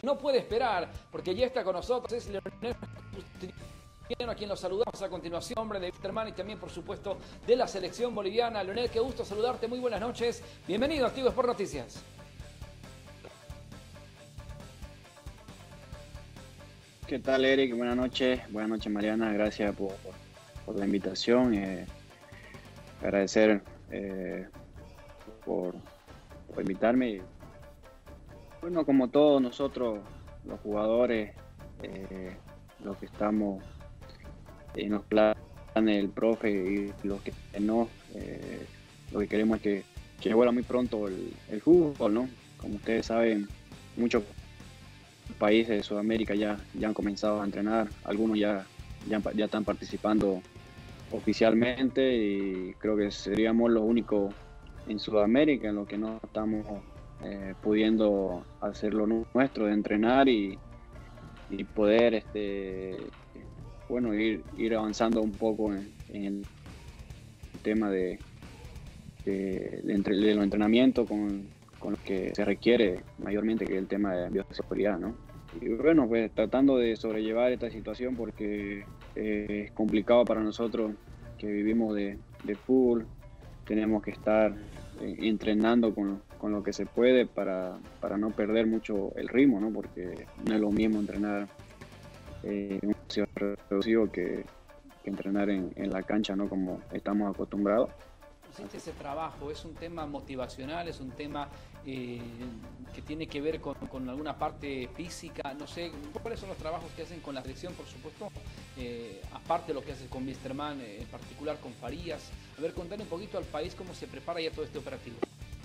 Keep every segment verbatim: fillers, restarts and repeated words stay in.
no puede esperar, porque ya está con nosotros, es Leonel Justiniano, a quien lo saludamos a continuación, hombre de Wisterman y también, por supuesto, de la selección boliviana. Leonel, qué gusto saludarte, muy buenas noches. Bienvenido a Activo Sport Noticias. ¿Qué tal, Eric? Buenas noches. Buenas noches, Mariana. Gracias por, por, por la invitación. Eh, agradecer eh, por, por invitarme. Bueno, como todos nosotros, los jugadores, eh, los que estamos en los planes del profe y los que no, eh, lo que queremos es que, que vuelva muy pronto el, el fútbol, ¿no? Como ustedes saben, muchos países de Sudamérica ya, ya han comenzado a entrenar, algunos ya, ya, ya están participando oficialmente y creo que seríamos los únicos en Sudamérica en los que no estamos eh, pudiendo hacer lo nuestro de entrenar y, y poder este, bueno, ir, ir avanzando un poco en, en el tema de, de, de, entre, de los entrenamientos con, con lo que se requiere mayormente, que es el tema de bioseguridad, ¿no? Y bueno, pues tratando de sobrellevar esta situación porque eh, es complicado para nosotros que vivimos de, de fútbol, tenemos que estar eh, entrenando con, con lo que se puede para, para no perder mucho el ritmo, ¿no? Porque no es lo mismo entrenar eh, en un espacio reducido que, que entrenar en, en la cancha, ¿no? Como estamos acostumbrados. Hiciste ese trabajo, es un tema motivacional, es un tema eh, que tiene que ver con, con alguna parte física, no sé, ¿cuáles son los trabajos que hacen con la selección, por supuesto? Eh, aparte de lo que haces con Wisterman, eh, en particular con Farías. A ver, contale un poquito al país cómo se prepara ya todo este operativo.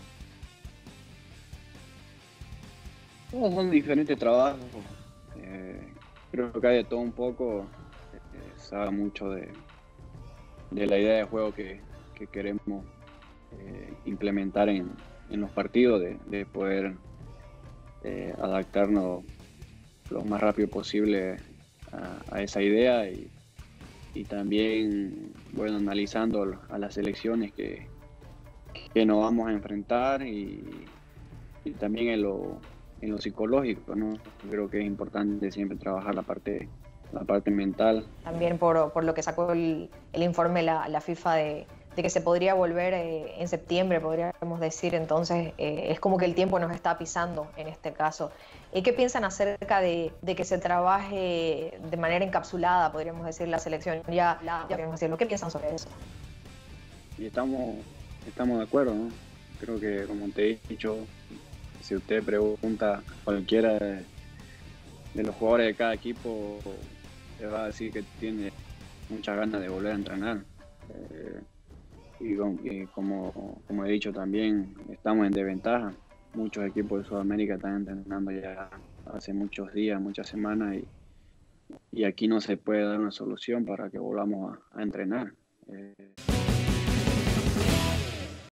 Son diferentes trabajos, eh, creo que hay de todo un poco, eh, sabe mucho de, de la idea de juego que, que queremos eh, implementar en, en los partidos, de, de poder eh, adaptarnos lo más rápido posible a, a esa idea y, y también, bueno, analizando a las selecciones que, que nos vamos a enfrentar y, y también en lo, en lo psicológico, ¿no? Creo que es importante siempre trabajar la parte, la parte mental. También por, por lo que sacó el, el informe la, la FIFA de, de que se podría volver eh, en septiembre, podríamos decir, entonces eh, es como que el tiempo nos está pisando en este caso. ¿Y qué piensan acerca de, de que se trabaje de manera encapsulada, podríamos decir, la selección? Ya, ya podríamos decirlo. ¿Qué piensan sobre eso? Y estamos, estamos de acuerdo, ¿no? Creo que, como te he dicho, si usted pregunta a cualquiera de, de los jugadores de cada equipo, te va a decir que tiene muchas ganas de volver a entrenar. Eh, y, y como, como he dicho también, estamos en desventaja. Muchos equipos de Sudamérica están entrenando ya hace muchos días, muchas semanas, y, y aquí no se puede dar una solución para que volvamos a, a entrenar. Eh,